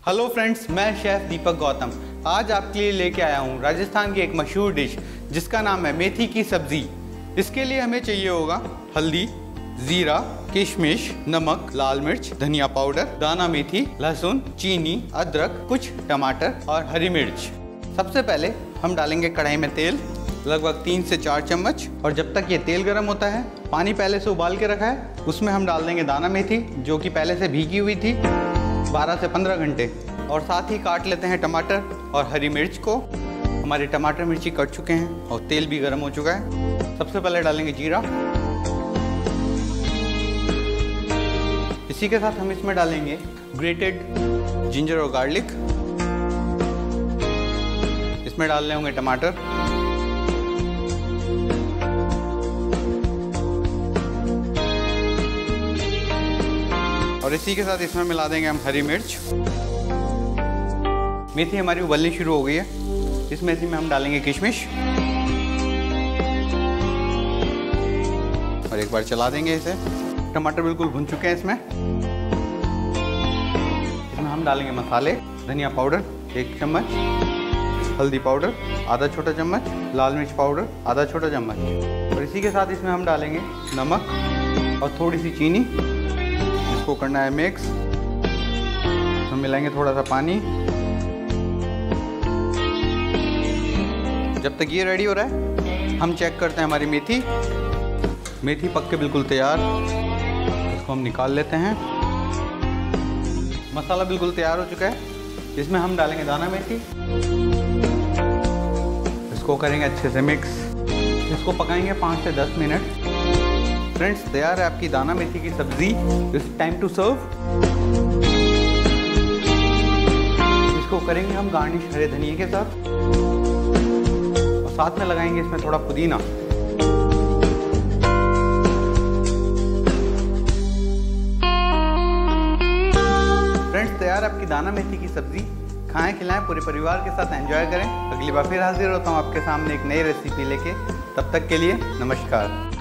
Hello friends, मैं chef Deepak Gautam आज आपके लिए लेके आया हूँ राजस्थान की एक मशहूर डिश जिसका नाम है मेथी की सब्जी। इसके लिए हमें चाहिए होगा हल्दी, जीरा, किशमिश, नमक, लाल मिर्च, धनिया पाउडर, दाना मेथी, लहसुन, चीनी, अदरक, कुछ टमाटर और हरी मिर्च। सबसे पहले हम डालेंगे कढ़ाई में तेल, लगभग 3 से 4 चम्मच। और जब तक ये तेल गर्म होता है, पानी पहले से उबाल के रखा है, उसमें हम डाल देंगे दाना मेथी जो कि पहले से भीगी हुई थी 12 से 15 घंटे। और साथ ही काट लेते हैं टमाटर और हरी मिर्च को। हमारे टमाटर मिर्ची कट चुके हैं और तेल भी गर्म हो चुका है। सबसे पहले डालेंगे जीरा। इसी के साथ हम इसमें डालेंगे ग्रेटेड जिंजर और गार्लिक। इसमें डालने होंगे टमाटर, और इसी के साथ इसमें मिला देंगे हम हरी मिर्च। मेथी हमारी उबलनी शुरू हो गई है। इस मेथी में हम डालेंगे किशमिश और एक बार चला देंगे इसे। टमाटर बिल्कुल भुन चुके हैं। इसमें हम डालेंगे मसाले। धनिया पाउडर 1 चम्मच, हल्दी पाउडर आधा छोटा चम्मच, लाल मिर्च पाउडर आधा छोटा चम्मच, और इसी के साथ इसमें हम डालेंगे नमक और थोड़ी सी चीनी। इसको करना है मिक्स। हम मिलाएंगे थोड़ा सा पानी। जब तक ये रेडी हो रहा है, हम चेक करते हैं हमारी मेथी पक के बिल्कुल तैयार। इसको हम निकाल लेते हैं। मसाला बिल्कुल तैयार हो चुका है। इसमें हम डालेंगे दाना मेथी। इसको करेंगे अच्छे से मिक्स। इसको पकाएंगे 5 से 10 मिनट। फ्रेंड्स, तैयार है आपकी दाना मेथी की सब्जी। It's time to serve. इसको करेंगे हम गार्निश हरे धनिए के साथ, और साथ में लगाएंगे इसमें थोड़ा पुदीना। फ्रेंड्स, तैयार आपकी दाना मेथी की सब्जी। खाएं, खिलाएं, पूरे परिवार के साथ एंजॉय करें। अगली बार फिर हाजिर होता हूं आपके सामने एक नई रेसिपी लेके। तब तक के लिए नमस्कार।